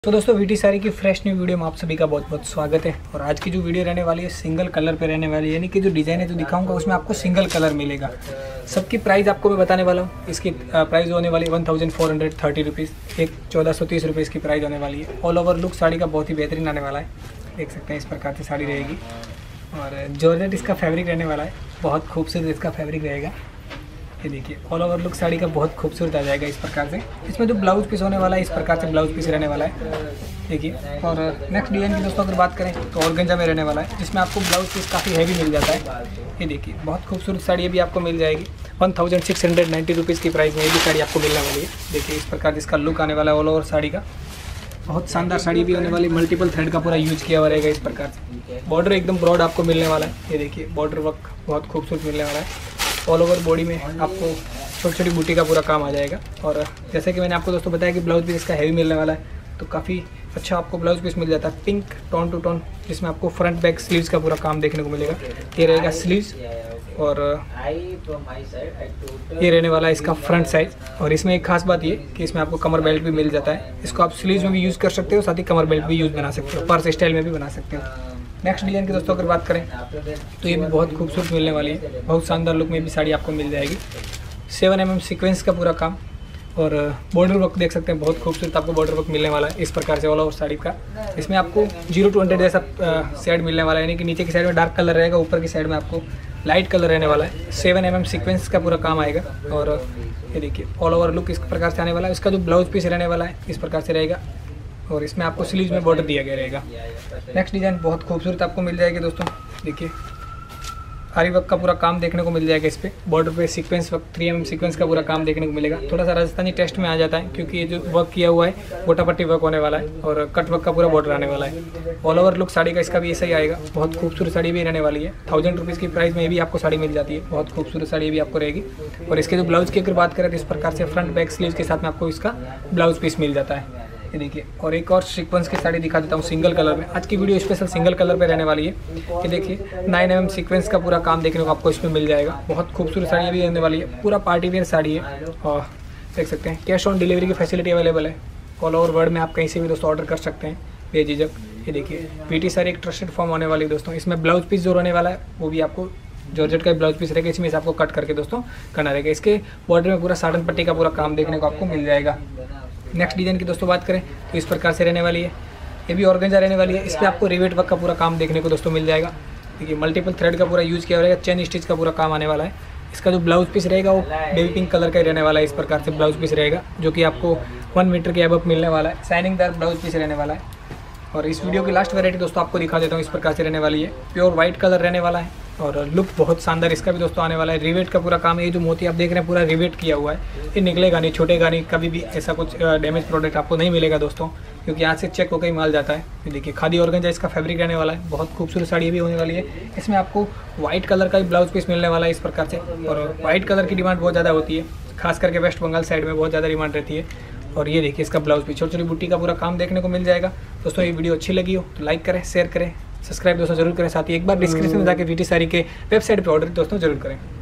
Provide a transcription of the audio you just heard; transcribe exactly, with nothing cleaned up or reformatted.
तो दोस्तों वीटी साड़ी की फ्रेश न्यू वीडियो में आप सभी का बहुत बहुत स्वागत है। और आज की जो वीडियो रहने वाली है सिंगल कलर पे रहने वाली है, यानी कि जो डिज़ाइन है जो दिखाऊंगा उसमें आपको सिंगल कलर मिलेगा। सबकी प्राइस आपको मैं बताने वाला हूँ। इसकी प्राइस होने वाली है one thousand four hundred thirty rupees, एक चौदह सौ तीस रुपये इसकी प्राइस होने वाली है। ऑल ओवर लुक साड़ी का बहुत ही बेहतरीन आने वाला है, देख सकते हैं इस प्रकार की साड़ी रहेगी। और जॉर्जेट इसका फैब्रिक रहने वाला है, बहुत खूबसूरत इसका फैब्रिक रहेगा। ये देखिए ऑल ओवर लुक साड़ी का बहुत खूबसूरत आ जाएगा इस प्रकार से। इसमें जो ब्लाउज पीस होने वाला है इस प्रकार से ब्लाउज पीस रहने वाला है, देखिए। और नेक्स्ट डिज़ाइन की दोस्तों अगर बात करें तो ऑर्गेंजा में रहने वाला है, जिसमें आपको ब्लाउज पीस काफ़ी हैवी मिल जाता है। ये देखिए बहुत खूबसूरत साड़ी भी आपको मिल जाएगी। One thousand six hundred ninety rupees की प्राइस में ये भी साड़ी आपको मिलने वाली है। देखिए इस प्रकार जिसका लुक आने वाला है ऑल ओवर साड़ी का, बहुत शानदार साड़ी भी होने वाली। मल्टीपल थ्रेड का पूरा यूज किया हुआ रहेगा इस प्रकार से। बॉर्डर एकदम ब्रॉड आपको मिलने वाला है, ये देखिए बॉर्डर वर्क बहुत खूबसूरत मिलने वाला है। ऑल ओवर बॉडी में आपको छोटी छोटी बूटी का पूरा काम आ जाएगा। और जैसे कि मैंने आपको दोस्तों बताया कि ब्लाउज पीस इसका हैवी मिलने वाला है, तो काफ़ी अच्छा आपको ब्लाउज पीस मिल जाता है पिंक टोन टू टोन, जिसमें आपको फ्रंट बैक स्लीव्स का पूरा काम देखने को मिलेगा। ये रहेगा स्लीव्स और ये रहने वाला है इसका फ्रंट साइज। और इसमें एक खास बात ये कि इसमें आपको कमर बेल्ट भी मिल जाता है। इसको आप स्लीव्स में भी यूज़ कर सकते हो, साथ ही कमर बेल्ट भी यूज़ बना सकते हो, पर्स स्टाइल में भी बना सकते हो। नेक्स्ट डिज़ाइन की दोस्तों अगर बात करें तो ये भी बहुत खूबसूरत मिलने वाली है। बहुत शानदार लुक में भी साड़ी आपको मिल जाएगी। सेवन एम एम सीक्वेंस का पूरा काम और बॉर्डर वर्क देख सकते हैं, बहुत खूबसूरत आपको बॉर्डर वर्क मिलने वाला है इस प्रकार से ऑल ओवर साड़ी का। इसमें आपको जीरो टू हंड्रेड जैसा शेड मिलने वाला है, यानी कि नीचे की साइड में डार्क कलर रहेगा, ऊपर की साइड में आपको लाइट कलर रहने वाला है। सेवन एम एम सीक्वेंस का पूरा काम आएगा। और ये देखिए ऑल ओवर लुक इस प्रकार से आने वाला है। इसका जो ब्लाउज पीस रहने वाला है इस प्रकार से रहेगा और इसमें आपको स्लीव्स में बॉर्डर दिया गया रहेगा। नेक्स्ट डिज़ाइन बहुत खूबसूरत आपको मिल जाएगी दोस्तों, देखिए आरी वर्क का पूरा काम देखने को मिल जाएगा। इस पे बॉर्डर पे sequence work three M M sequence का पूरा काम देखने को मिलेगा। थोड़ा सा राजस्थानी टेस्ट में आ जाता है क्योंकि ये जो वर्क किया हुआ है गोटा पट्टी वर्क होने वाला है और कट वर्क का पूरा बॉर्डर आने वाला है। ऑल ओवर लुक साड़ी का इसका भी ऐसा ही आएगा। बहुत खूबसूरत साड़ी भी रहने वाली है। थाउजेंड रुपीज़ की प्राइस में भी आपको साड़ी मिल जाती है, बहुत खूबसूरत साड़ी भी आपको रहेगी। और इसके जो ब्लाउज की अगर बात करें तो इस प्रकार से फ्रंट बैक स्लीव्स के साथ में आपको इसका ब्लाउज पीस मिल जाता है, ये देखिए। और एक और सीक्वेंस की साड़ी दिखा देता हूँ सिंगल कलर में। आज की वीडियो स्पेशल सिंगल कलर पे रहने वाली है। ये देखिए नाइन एम एम सीक्वेंस का पूरा काम देखने को आपको इसमें मिल जाएगा। बहुत खूबसूरत साड़ी भी रहने वाली है, पूरा पार्टी वेयर साड़ी है। और देख सकते हैं कैश ऑन डिलीवरी की फैसिलिटी अवेलेबल है। ऑल ओवर वर्ल्ड में आप कहीं से भी दोस्तों ऑर्डर कर सकते हैं बेझिझक। ये देखिए वीटी साड़ी एक ट्रस्टेड फॉर्म होने वाली है दोस्तों। इसमें ब्लाउज पीस जो रहने वाला है वो भी आपको जॉर्जेट का ब्लाउज पीस रहेगा, इसमें से आपको कट करके दोस्तों करना रहेगा। इसके बॉर्डर में पूरा साटन पट्टी का पूरा काम देखने को आपको मिल जाएगा। नेक्स्ट डिज़ाइन की दोस्तों बात करें तो इस प्रकार से रहने वाली है। ये भी ऑर्गेंजा रहने वाली है। इस पर आपको रिवेट वर्क का पूरा काम देखने को दोस्तों मिल जाएगा। देखिए मल्टीपल थ्रेड का पूरा यूज़ किया रहेगा, चेन स्टिच का पूरा काम आने वाला है। इसका जो ब्लाउज पीस रहेगा वो बेबी पिंक कलर का ही रहने वाला है। इस प्रकार से ब्लाउज पीस रहेगा जो कि आपको वन मीटर के अबव मिलने वाला है। शाइनिंगदार ब्लाउज पीस रहने वाला है। और इस वीडियो की लास्ट वैरायटी दोस्तों आपको दिखा देता हूँ, इस प्रकार से रहने वाली है। प्योर वाइट कलर रहने वाला है और लुक बहुत शानदार इसका भी दोस्तों आने वाला है। रिवेट का पूरा काम है। ये जो मोती आप देख रहे हैं पूरा रिवेट किया हुआ है, ये निकलेगा नहीं, छूटेगा नहीं, कभी भी ऐसा कुछ डैमेज प्रोडक्ट आपको नहीं मिलेगा दोस्तों, क्योंकि यहाँ से चेक होकर ही माल जाता है। ये देखिए खादी ऑर्गेंजा इसका फैब्रिक रहने वाला है। बहुत खूबसूरत साड़ी भी होने वाली है। इसमें आपको व्हाइट कलर का भी ब्लाउज पीस मिलने वाला है इस प्रकार से। और व्हाइट कलर की डिमांड बहुत ज़्यादा होती है, खास करके वेस्ट बंगाल साइड में बहुत ज़्यादा डिमांड रहती है। और ये देखिए इसका ब्लाउज पीस छोटी छोटी बूटी का पूरा काम देखने को मिल जाएगा दोस्तों। ये वीडियो अच्छी लगी हो तो लाइक करें, शेयर करें, सब्सक्राइब दोस्तों जरूर करें। साथ ही एक बार डिस्क्रिप्शन में जाकर वीटी साड़ी के वेबसाइट पर ऑर्डर दोस्तों जरूर करें।